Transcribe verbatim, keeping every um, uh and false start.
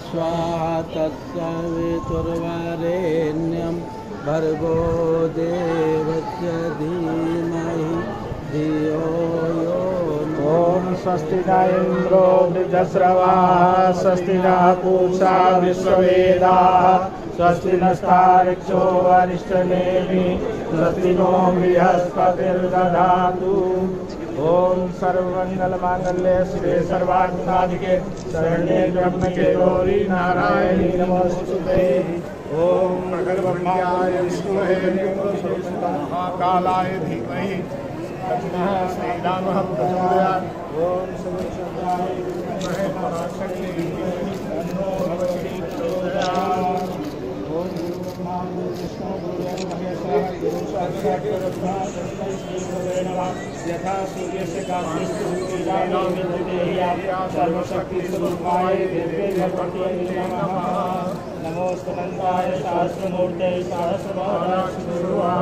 स्वाहा तत्सवितुर्वरेण्यं भर्गो देवस्य धीमहि धियो यो नो। ओम स्वस्ति न इंद्रो वृद्धश्रवाः स्वस्ति न पूषा विश्ववेदाः स्वस्ति नस्तार्क्ष्यो अरिष्टनेमिः स्वस्ति नो बृहस्पतिर्दधातु। ओम सर्वमंगलमांगल्ये शिवे सर्वार्थसाधिके शरण्ये त्र्यंबके गौरी नारायणी नमोस्तुते। ओम प्रगल्भाय विष्णुवे महाकालाय धीमहि तन्नः श्रीरामः प्रचोदयात्। ओम सर्वशक्ताय विद्महे महाशक्ति तन्नो भगवती प्रचोदयात्। ओम गुरुब्रह्मा गुरुविष्णु गुरुदेवो महेश्वरः गुरु साक्षात् परब्रह्म तस्मै श्री गुरवे नमः। यथा सूर्यस्य कान्तिस्तु विद्युदेया सर्वशक्ति स्वरूपाय दिव्ये भगवते नमः। नमोस्तुते सहस्रमूर्ते सहस्रपादाय